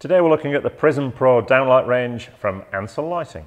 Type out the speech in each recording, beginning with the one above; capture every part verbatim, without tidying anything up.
Today we're looking at the Prism Pro downlight range from Ansell Lighting.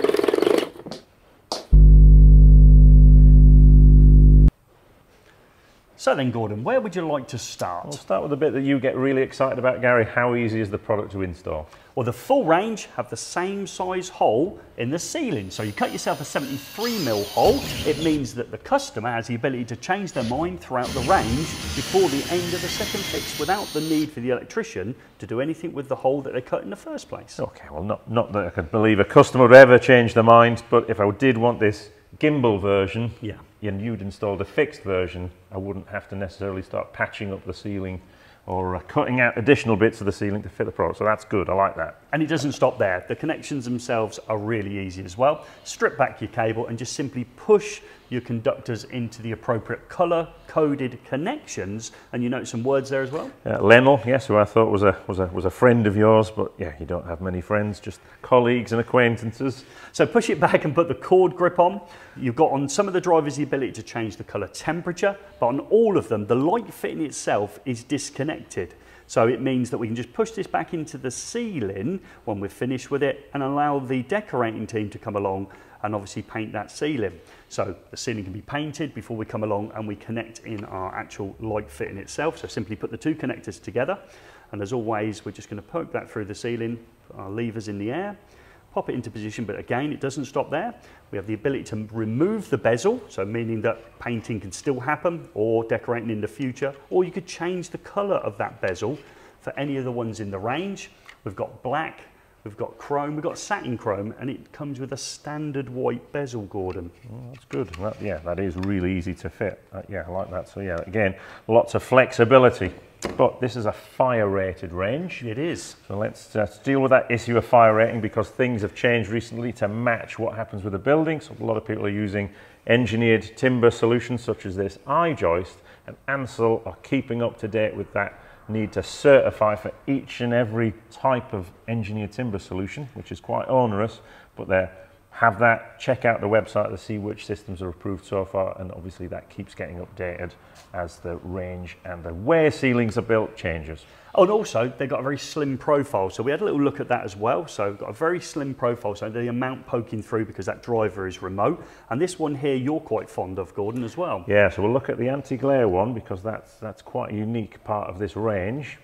So then, Gordon, where would you like to start? We'll start with the bit that you get really excited about, Gary. How easy is the product to install? Well, the full range have the same size hole in the ceiling. So you cut yourself a seventy-three mil hole. It means that the customer has the ability to change their mind throughout the range before the end of the second fix without the need for the electrician to do anything with the hole that they cut in the first place. Okay, well, not, not that I could believe a customer would ever change their mind, but if I did want this gimbal version, yeah. and you'd installed a fixed version, I wouldn't have to necessarily start patching up the ceiling or uh, cutting out additional bits of the ceiling to fit the product. So that's good, I like that. And it doesn't stop there. The connections themselves are really easy as well. Strip back your cable and just simply push your conductors into the appropriate color coded connections. And you note some words there as well? Uh, LENNEL, yes, who I thought was a, was, a, was a friend of yours, but yeah, you don't have many friends, just colleagues and acquaintances. So push it back and put the cord grip on. You've got on some of the drivers the ability to change the color temperature, but on all of them, the light fitting itself is disconnected. So it means that we can just push this back into the ceiling when we're finished with it and allow the decorating team to come along and obviously paint that ceiling. So the ceiling can be painted before we come along and we connect in our actual light fitting itself. So simply put the two connectors together. And as always, we're just going to poke that through the ceiling, put our levers in the air, pop it into position, but again, it doesn't stop there. We have the ability to remove the bezel, so meaning that painting can still happen or decorating in the future, or you could change the color of that bezel for any of the ones in the range. We've got black, we've got chrome, we've got satin chrome, and it comes with a standard white bezel, Gordon. Oh, that's good. That, yeah, that is really easy to fit. Uh, yeah, I like that. So yeah, again, lots of flexibility. But this is a fire rated range. It is. So let's, uh, let's deal with that issue of fire rating, because things have changed recently to match what happens with the building. So a lot of people are using engineered timber solutions such as this i-joist, and Ansell are keeping up to date with that need to certify for each and every type of engineered timber solution, which is quite onerous, but they have that. Check out the website to see which systems are approved so far, and obviously that keeps getting updated as the range and the way ceilings are built changes. Oh, and also they've got a very slim profile, so we had a little look at that as well. So we've got a very slim profile, so the amount poking through because that driver is remote. And this one here you're quite fond of, Gordon, as well. Yeah, so we'll look at the anti-glare one, because that's that's quite a unique part of this range.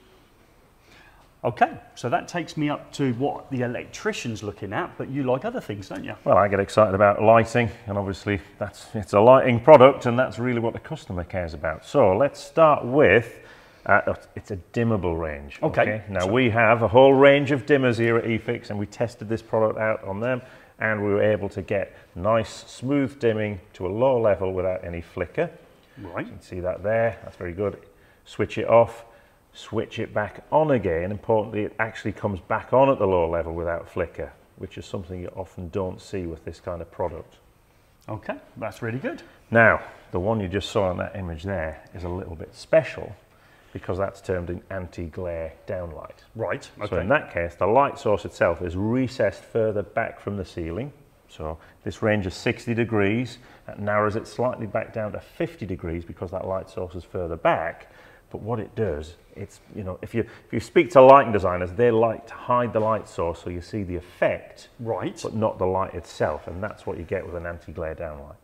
Okay, so that takes me up to what the electrician's looking at, but you like other things, don't you? Well, I get excited about lighting, and obviously that's it's a lighting product, and that's really what the customer cares about. So let's start with, uh, it's a dimmable range. Okay. okay? Now so we have a whole range of dimmers here at eFIXX, and we tested this product out on them, and we were able to get nice, smooth dimming to a low level without any flicker. Right. You can see that there, that's very good. Switch it off. Switch it back on again. Importantly, it actually comes back on at the low level without flicker, which is something you often don't see with this kind of product. Okay, that's really good. Now, the one you just saw in that image there is a little bit special, because that's termed an anti-glare downlight. Right, okay. So in that case, the light source itself is recessed further back from the ceiling. So this range is sixty degrees. That narrows it slightly back down to fifty degrees because that light source is further back. But what it does, it's, you know, if you, if you speak to lighting designers, they like to hide the light source so you see the effect, right, but not the light itself, and that's what you get with an anti-glare downlight.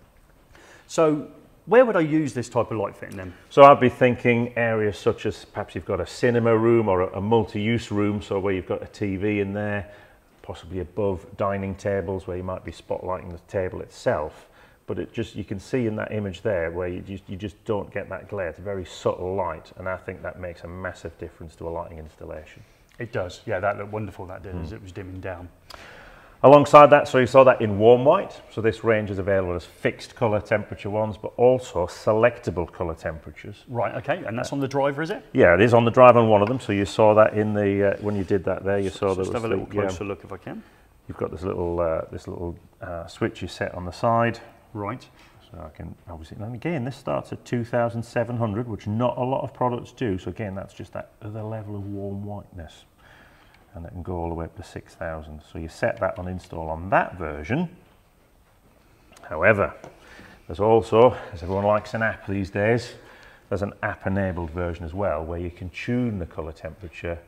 So where would I use this type of light fitting then? So I'd be thinking areas such as perhaps you've got a cinema room or a, a multi-use room, so where you've got a T V in there, possibly above dining tables where you might be spotlighting the table itself. But it just, you can see in that image there where you just, you just don't get that glare. It's a very subtle light, and I think that makes a massive difference to a lighting installation. It does, yeah, that looked wonderful, that did, mm. as it was dimming down. Alongside that, so you saw that in warm white. So this range is available as fixed colour temperature ones, but also selectable colour temperatures. Right, okay, and that's on the driver, is it? Yeah, it is on the driver on one of them. So you saw that in the, uh, when you did that there, you saw that. Just have a little the, closer yeah, look if I can. You've got this little, uh, this little uh, switch you set on the side. Right. So I can obviously, and again, this starts at two thousand seven hundred, which not a lot of products do. So again, that's just that other level of warm whiteness. And it can go all the way up to six thousand. So you set that on install on that version. However, there's also, as everyone likes an app these days, there's an app-enabled version as well, where you can tune the colour temperature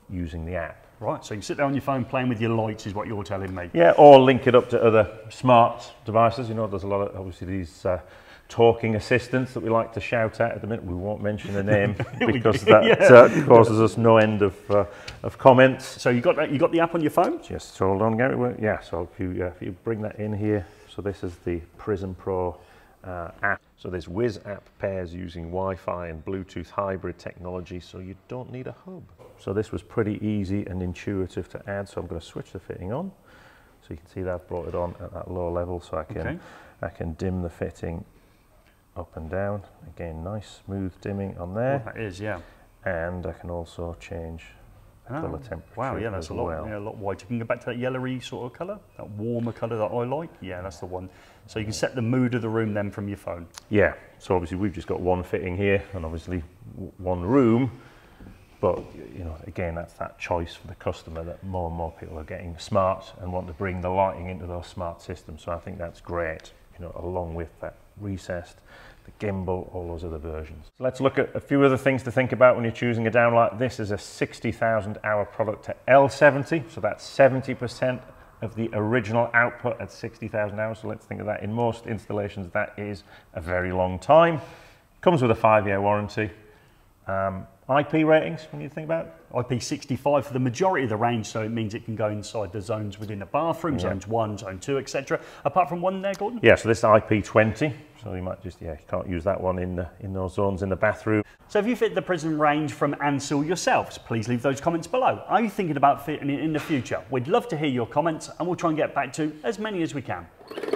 using the app. Right, so you sit there on your phone playing with your lights is what you're telling me. Yeah, or link it up to other smart devices. You know, there's a lot of, obviously, these uh, talking assistants that we like to shout at at the minute. We won't mention the name because that yeah. uh, causes us no end of, uh, of comments. So you got that, you got the app on your phone? Just hold on, Gary. Yeah, so if you, uh, if you bring that in here, so this is the Prism Pro uh, app. So this Whiz app pairs using Wi-Fi and Bluetooth hybrid technology, so you don't need a hub. So this was pretty easy and intuitive to add, so I'm going to switch the fitting on. So you can see that I've brought it on at that low level, so I can, okay. I can dim the fitting up and down. Again, nice smooth dimming on there. Oh, that is, yeah. And I can also change the oh, colour temperature. Wow, yeah, that's a lot, well. yeah, a lot whiter. You can go back to that yellowy sort of colour, that warmer colour that I like. Yeah, that's the one. So you can set the mood of the room then from your phone. Yeah, so obviously we've just got one fitting here and obviously one room. But, you know, again, that's that choice for the customer that more and more people are getting smart and want to bring the lighting into those smart systems. So I think that's great, you know, along with that recessed, the gimbal, all those other versions. So let's look at a few other things to think about when you're choosing a downlight. This is a sixty thousand hour product to L seventy, so that's seventy percent of the original output at sixty thousand hours. So let's think of that. In most installations, that is a very long time. Comes with a five year warranty. Um, I P ratings, when you think about it? I P sixty-five for the majority of the range, so it means it can go inside the zones within the bathroom, yeah. zones one, zone two, et cetera. Apart from one there, Gordon? Yeah, so this is I P twenty, so you might just, yeah, you can't use that one in, the, in those zones in the bathroom. So if you fit the Prism range from Ansell yourselves, please leave those comments below. Are you thinking about fitting it in the future? We'd love to hear your comments, and we'll try and get back to as many as we can.